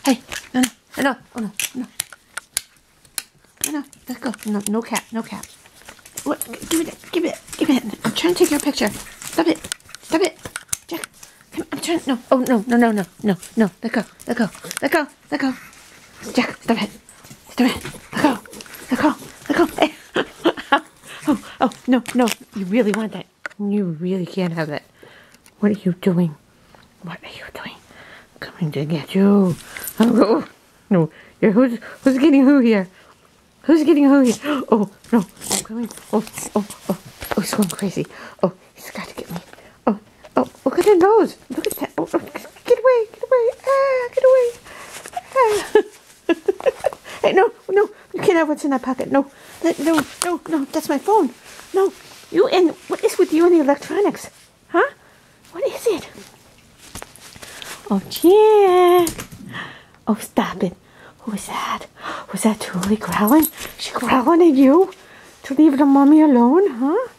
Hey, no, no, no, oh no, no. No, let go. No, no cat, no cat. What? Give it, give it, give it. I'm trying to take your picture. Stop it, stop it. Jack, come, I'm trying, no, oh no, no, no, no, no, no. Let go, let go, let go, let go. Jack, stop it, stop it. Let go, let go, let go. Hey. Oh, no, no. You really want that. You really can't have that. What are you doing? What are you doing? Coming to get you. Oh, no. Who's getting who here? Who's getting who here? Oh, no. I'm coming. Oh, he's going crazy. Oh, he's got to get me. Oh, look at his nose. Look at that. Oh, get away, get away. Get away. Hey, no. You can't have what's in that pocket. No, that's my phone. No, what is with you and the electronics? Huh? What is it? Oh, Jack. Oh, stop it. Who was that? Was that Julie growling? She growling at you? To leave the mommy alone, huh?